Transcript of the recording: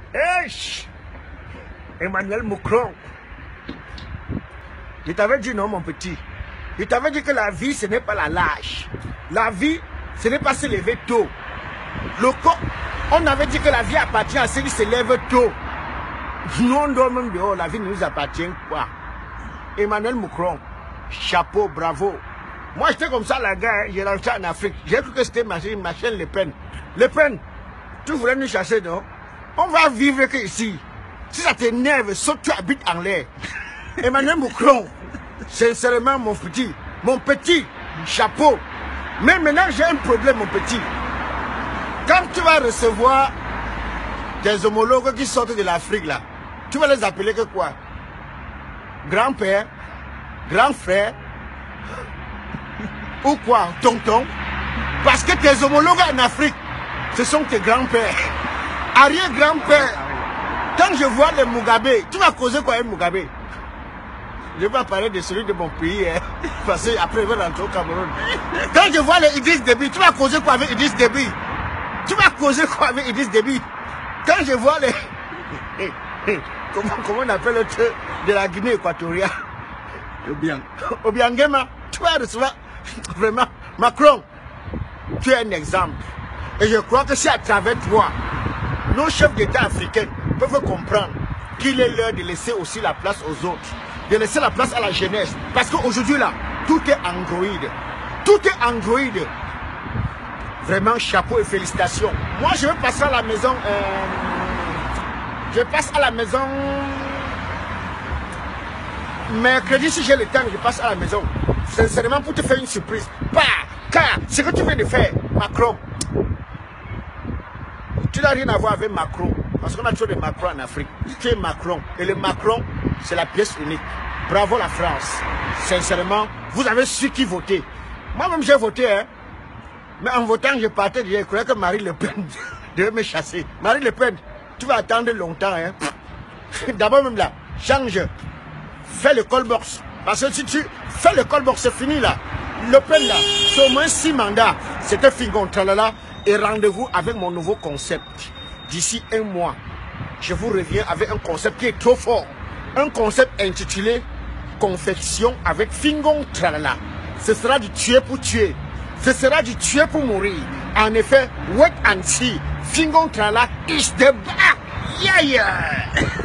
Hey, Emmanuel Macron. Je t'avais dit non, mon petit. Je t'avais dit que la vie, ce n'est pas la lâche. La vie, ce n'est pas se lever tôt. On avait dit que la vie appartient à ceux qui se lèvent tôt. Nous, on dort même dehors. La vie ne nous appartient pas. Emmanuel Macron, chapeau, bravo. Moi, j'étais comme ça, la gars, j'ai rentré en Afrique. J'ai cru que c'était ma chaîne Le Pen. Le Pen, tu voulais nous chasser, non? On va vivre que ici. Si ça t'énerve, saute, tu habites en l'air. Emmanuel Macron, sincèrement, mon petit, chapeau. Mais maintenant, j'ai un problème, mon petit. Quand tu vas recevoir des homologues qui sortent de l'Afrique, là, tu vas les appeler que quoi? Grand-père, grand frère, ou quoi? Tonton? Parce que tes homologues en Afrique, ce sont tes grands-pères. Arrière-grand-père. Quand je vois les Mugabe, tu vas causer quoi avec Mugabe? Je vais pas parler de celui de mon pays, hein, parce qu'après je vais rentrer au Cameroun. Quand je vois les Idriss Déby, tu vas causer quoi avec Idriss Déby? Tu vas causer quoi avec Idriss Déby? Quand je vois les... comment on appelle le truc de la Guinée équatoriale? Obiangema, tu vas recevoir vraiment Macron. Tu es un exemple. Et je crois que c'est à travers toi, nos chefs d'État africains peuvent comprendre qu'il est l'heure de laisser aussi la place aux autres, de laisser la place à la jeunesse. Parce qu'aujourd'hui là, tout est Android. Tout est Android. Vraiment, chapeau et félicitations. Moi, je vais passer à la maison. Je passe à la maison. Mercredi, si j'ai le temps, je passe à la maison. Sincèrement, pour te faire une surprise. Car ce que tu viens de faire, Macron, tu n'as rien à voir avec Macron. Parce qu'on a toujours des Macron en Afrique. Tu es Macron. Et le Macron, c'est la pièce unique. Bravo la France. Sincèrement, vous avez su qui voter. Moi-même, j'ai voté. Hein. Mais en votant, je partais. Je croyais que Marine Le Pen devait me chasser. Marine Le Pen, tu vas attendre longtemps. Hein. D'abord, même là, change. Fais le call-box. Parce que si tu fais le call-box, c'est fini là. Le Pen là, c'est au moins 6 mandats. C'était Fingon Tralala. Et rendez-vous avec mon nouveau concept. D'ici 1 mois, je vous reviens avec un concept qui est trop fort. Un concept intitulé Confection avec Fingon Tralala. Ce sera du tuer pour tuer. Ce sera du tuer pour mourir. En effet, wait and see. Fingon Tralala is the back. Yeah, yeah.